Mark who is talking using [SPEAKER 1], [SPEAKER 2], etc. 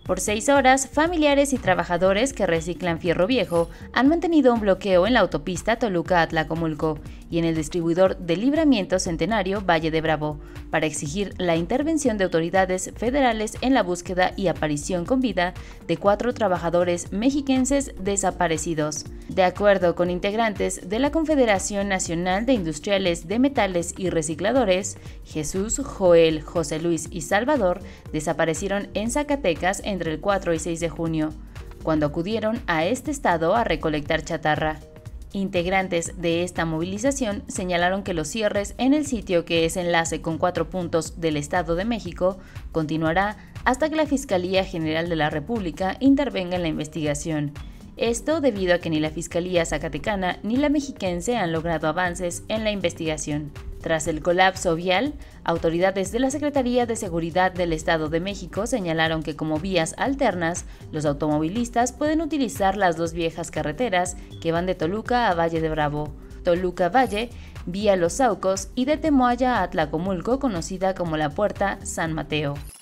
[SPEAKER 1] Por 6 horas, familiares y trabajadores que reciclan fierro viejo han mantenido un bloqueo en la autopista Toluca-Atlacomulco y en el distribuidor de Libramiento Centenario Valle de Bravo, para exigir la intervención de autoridades federales en la búsqueda y aparición con vida de 4 trabajadores mexiquenses desaparecidos. De acuerdo con integrantes de la Confederación Nacional de Industriales de Metales y Recicladores, Jesús, Joel, José Luis y Salvador desaparecieron en Zacatecas entre el 4 y 6 de junio, cuando acudieron a este estado a recolectar chatarra. Integrantes de esta movilización señalaron que los cierres en el sitio, que es enlace con 4 puntos del Estado de México, continuará hasta que la Fiscalía General de la República intervenga en la investigación. Esto debido a que ni la Fiscalía Zacatecana ni la mexiquense han logrado avances en la investigación. Tras el colapso vial, autoridades de la Secretaría de Seguridad del Estado de México señalaron que como vías alternas, los automovilistas pueden utilizar las 2 viejas carreteras que van de Toluca a Valle de Bravo, Toluca-Valle, vía Los Saucos, y de Temoaya a Atlacomulco, conocida como la Puerta San Mateo.